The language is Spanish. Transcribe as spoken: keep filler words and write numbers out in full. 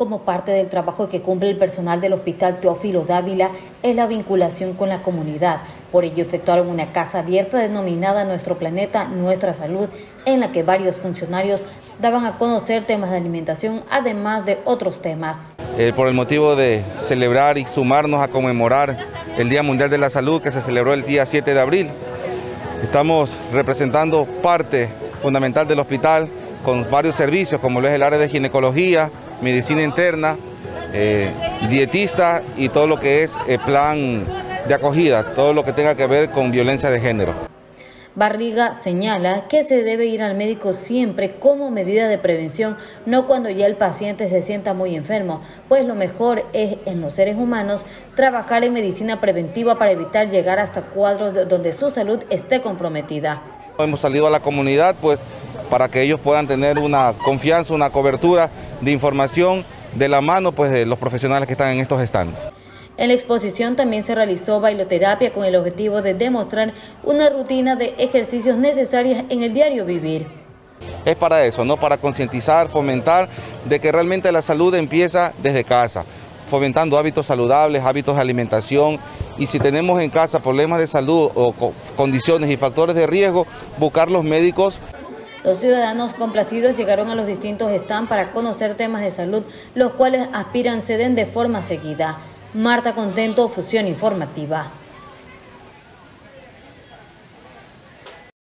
Como parte del trabajo que cumple el personal del Hospital Teófilo Dávila es la vinculación con la comunidad. Por ello efectuaron una casa abierta denominada Nuestro Planeta, Nuestra Salud, en la que varios funcionarios daban a conocer temas de alimentación, además de otros temas. Eh, por el motivo de celebrar y sumarnos a conmemorar el Día Mundial de la Salud, que se celebró el día siete de abril. Estamos representando parte fundamental del hospital con varios servicios, como lo es el área de ginecología, medicina interna, eh, dietista y todo lo que es el plan de acogida, todo lo que tenga que ver con violencia de género. Barriga señala que se debe ir al médico siempre como medida de prevención, no cuando ya el paciente se sienta muy enfermo, pues lo mejor es en los seres humanos trabajar en medicina preventiva para evitar llegar hasta cuadros donde su salud esté comprometida. Hemos salido a la comunidad pues para que ellos puedan tener una confianza, una cobertura de información de la mano pues de los profesionales que están en estos stands. En la exposición también se realizó bailoterapia con el objetivo de demostrar una rutina de ejercicios necesarias en el diario vivir. Es para eso, ¿no? Para concientizar, fomentar de que realmente la salud empieza desde casa, fomentando hábitos saludables, hábitos de alimentación, y si tenemos en casa problemas de salud o condiciones y factores de riesgo, buscar los médicos. Los ciudadanos complacidos llegaron a los distintos stands para conocer temas de salud, los cuales aspiran se den de forma seguida. Marta Contento, Fusión Informativa.